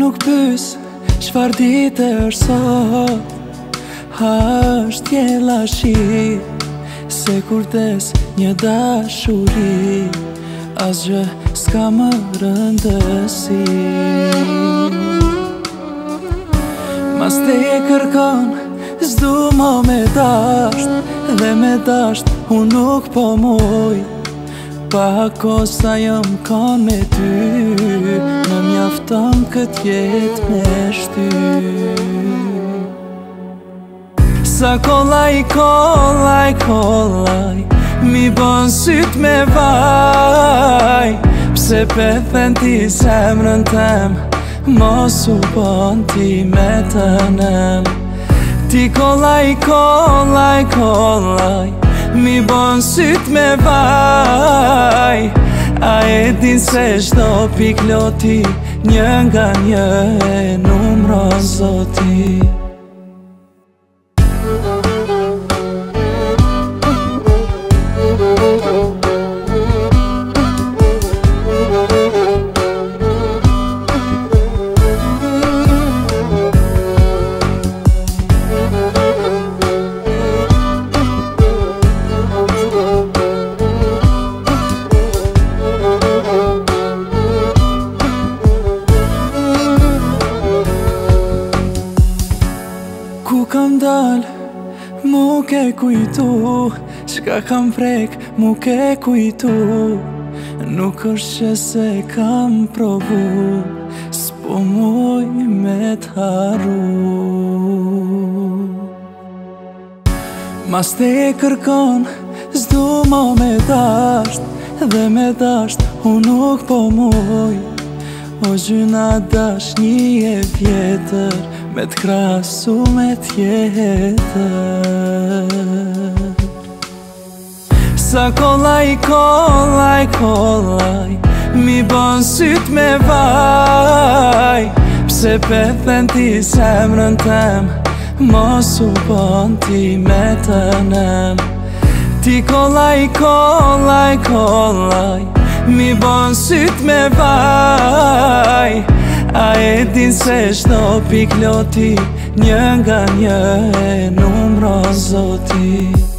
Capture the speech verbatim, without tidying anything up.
nuk pys çfar dite është sot, ha është jella shi, se kur des një dashuri, asgjë s'ka më rëndësi. Mas te e kërkon, s'du mo me dasht, dhe me dasht unë nuk po muj, pa kosa jëm kon me ty, më mjafton kët jet me shty. Sa kollaj, kollaj, kollaj, mi bon syt me vaj, pse pethen ti zemrën tem, mos u bon ti me të nem. Ti kollaj, kollaj, kollaj, mi bon syt me vaj, a e din se çdo pik loti, një nga një e numron Zoti. Ku kam dal, mu ke kujtu, çka kam prek, mu ke kujtu. Nuk është që se kam provu, s'po muj me t'harru. Mas te e kërkon, s'du mo me dasht, dhe me dasht unë nuk po muj. O gjyna dash një e vjetër, me t'krasu me tjetër. Sa kollaj, kollaj, kollaj, mi bon syt me vaj, pse pethen ti zemrën tem, mos u bon ti me të nem. Ti kollaj, kollaj, kollaj, mi bon syt me vaj, a e din se çdo pik loti, një nga një e numron Zoti.